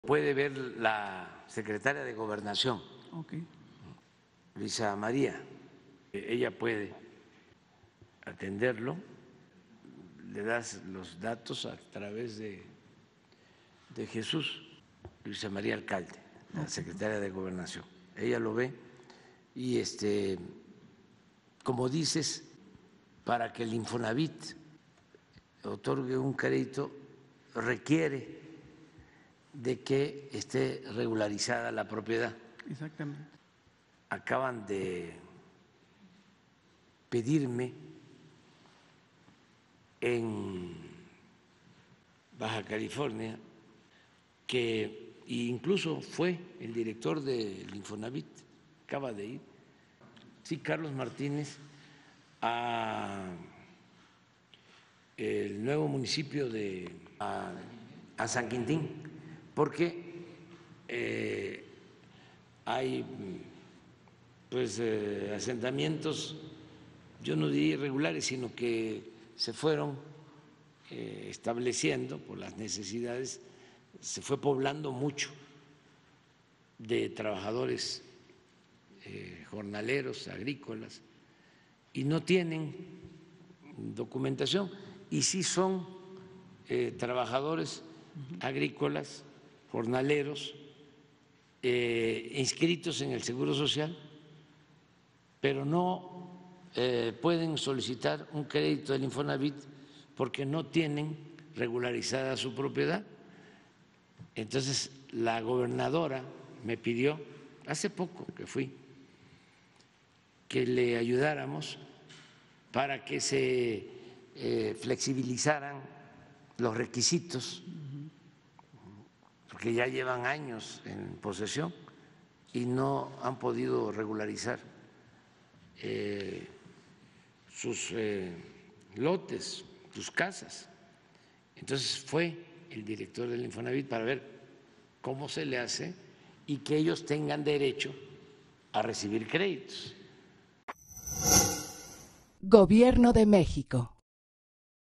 Puede ver la secretaria de Gobernación, Okay. Luisa María. Ella puede atenderlo. Le das los datos a través de Jesús, Luisa María Alcalde, la secretaria de Gobernación. Ella lo ve y como dices, para que el Infonavit otorgue un crédito requiere de que esté regularizada la propiedad. Exactamente. Acaban de pedirme en Baja California que incluso fue el director del Infonavit, acaba de ir, sí, Carlos Martínez, a el nuevo municipio a San Quintín, porque hay pues asentamientos, yo no diría irregulares, sino que se fueron estableciendo por las necesidades, se fue poblando mucho de trabajadores jornaleros, agrícolas, y no tienen documentación, y sí son trabajadores agrícolas, jornaleros, inscritos en el Seguro Social, pero no pueden solicitar un crédito del Infonavit porque no tienen regularizada su propiedad. Entonces, la gobernadora me pidió, hace poco que fui, que le ayudáramos para que se flexibilizaran los requisitos, porque ya llevan años en posesión y no han podido regularizar sus lotes, sus casas. Entonces fue el director del Infonavit para ver cómo se le hace y que ellos tengan derecho a recibir créditos. Gobierno de México.